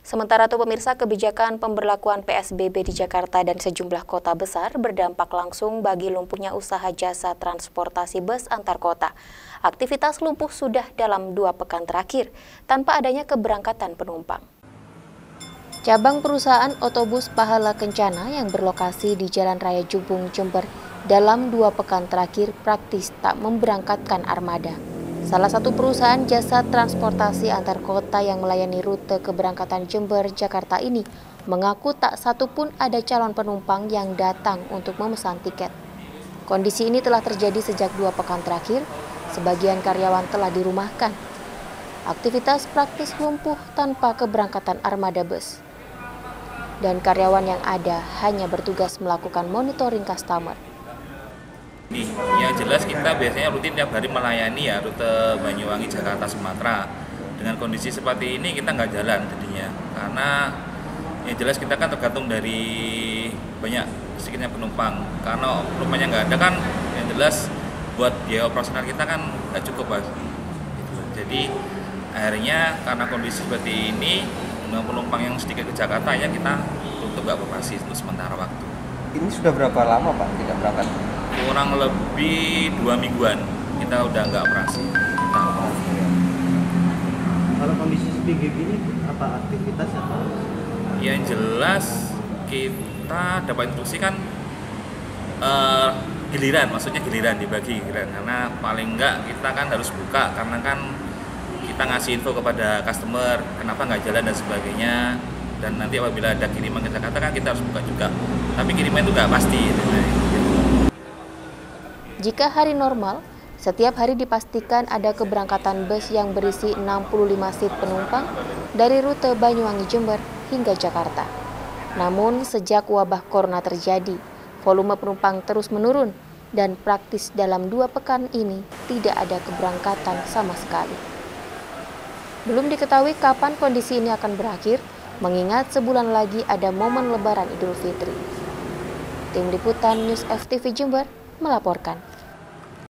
Sementara itu pemirsa, kebijakan pemberlakuan PSBB di Jakarta dan sejumlah kota besar berdampak langsung bagi lumpuhnya usaha jasa transportasi bus antar kota. Aktivitas lumpuh sudah dalam 2 pekan terakhir tanpa adanya keberangkatan penumpang. Cabang perusahaan otobus Pahala Kencana yang berlokasi di Jalan Raya Jubung, Jember dalam 2 pekan terakhir praktis tak memberangkatkan armada. Salah satu perusahaan jasa transportasi antar kota yang melayani rute keberangkatan Jember, Jakarta ini mengaku tak satu pun ada calon penumpang yang datang untuk memesan tiket. Kondisi ini telah terjadi sejak 2 pekan terakhir, sebagian karyawan telah dirumahkan. Aktivitas praktis lumpuh tanpa keberangkatan armada bus. Dan karyawan yang ada hanya bertugas melakukan monitoring customer. Yang jelas kita biasanya rutin tiap hari melayani ya rute Banyuwangi, Jakarta, Sumatera. Dengan kondisi seperti ini kita nggak jalan jadinya, karena yang jelas kita kan tergantung dari banyak sedikitnya penumpang. Karena penumpangnya nggak ada kan, yang jelas buat biaya operasional kita kan nggak cukup, Mas. Jadi akhirnya karena kondisi seperti ini dengan penumpang yang sedikit ke Jakarta ya kita tutup nggak operasi untuk sementara waktu. Ini sudah berapa lama Pak tidak berangkat? Kurang lebih 2 mingguan kita udah nggak operasi. Kalau kondisi sepi gini apa aktivitasnya? Yang jelas kita dapat instruksi kan giliran, maksudnya giliran dibagi giliran, karena paling nggak kita kan harus buka karena kan kita ngasih info kepada customer kenapa nggak jalan dan sebagainya, dan nanti apabila ada kiriman ke Jakarta kan kita harus buka juga, tapi kiriman itu nggak pasti. Jika hari normal, setiap hari dipastikan ada keberangkatan bus yang berisi 65 seat penumpang dari rute Banyuwangi, Jember hingga Jakarta. Namun sejak wabah corona terjadi, volume penumpang terus menurun dan praktis dalam 2 pekan ini tidak ada keberangkatan sama sekali. Belum diketahui kapan kondisi ini akan berakhir, mengingat sebulan lagi ada momen Lebaran Idul Fitri. Tim Liputan News FTV Jember melaporkan.